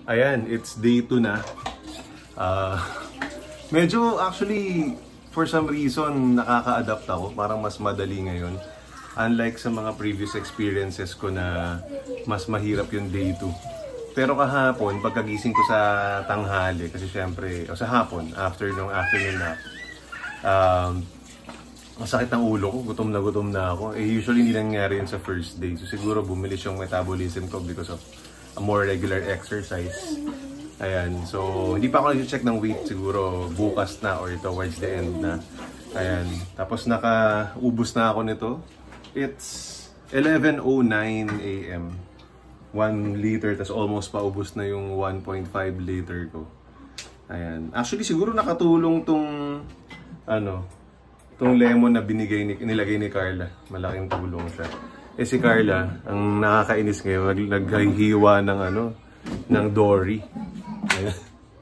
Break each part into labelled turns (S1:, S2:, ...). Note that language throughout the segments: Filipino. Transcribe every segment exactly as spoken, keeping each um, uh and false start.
S1: ayan, it's day two na. Uh, medyo actually, for some reason, nakaka-adapt ako. Parang mas madali ngayon. Unlike sa mga previous experiences ko na mas mahirap yung day two. Pero kahapon, pagkagising ko sa tanghali, kasi syempre, o sa hapon, after nung afternoon nap, um, masakit ng ulo ko, gutom na gutom na ako. Eh, usually hindi nangyari yun sa first day. So siguro bumilis yung metabolism ko because of a more regular exercise. Ayan, so hindi pa ako nag-check ng weight, siguro bukas na or towards the end na. Ayan, tapos nakaubos na ako nito. It's eleven oh nine a m one liter, tas almost paubos na yung one point five liter ko. Ayan, actually siguro nakatulong tong ano, tong lemon na binigay ni, nilagay ni Karla. Malaking tulong siya. Eh si Karla, ang nakakainis ngayon, naghihiwa ng ano, ng dory. Ayan.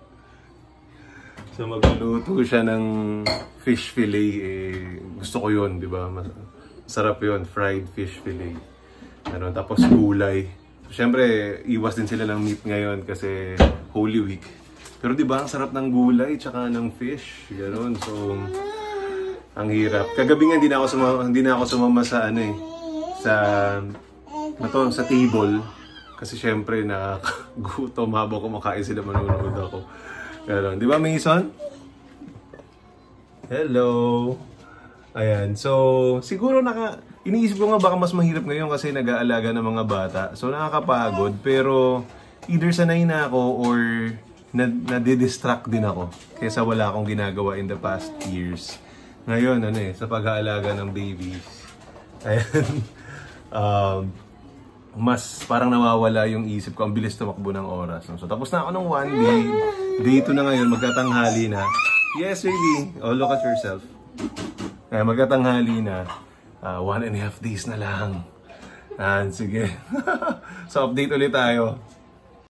S1: So magluluto siya ng fish fillet, eh, gusto ko yun, di ba? Sarap yun, fried fish fillet. Ano, tapos gulay. So, syempre, iwas din sila ng meat ngayon kasi Holy Week. Pero di ba, ang sarap ng gulay tsaka ng fish, gano'n. So, ang hirap. Kagabi nga hindi na ako sumama, hindi na ako sumama sa ano eh, sa ito, sa table. Kasi syempre nakakagutom habang kumakain sila, manonood ako. Gano'n. Di ba, Mason? Hello! Ayan, so siguro naka, iniisip ko nga baka mas mahirap ngayon kasi nag-aalaga ng mga bata. So nakakapagod, pero either sanay na ako or nadidistract din ako. Kesa wala akong ginagawa in the past years. Ngayon, ano eh, sa pag-aalaga ng babies. Ayan, um, mas parang nawawala yung isip ko. Ang bilis tumakbo ng oras. So tapos na ako ng one day. Day two na ngayon, magkatanghali na. Yes, baby. Oh, look at yourself. Kaya magkatanghali na, uh, one and a half days na lang. And sige. So update ulit tayo.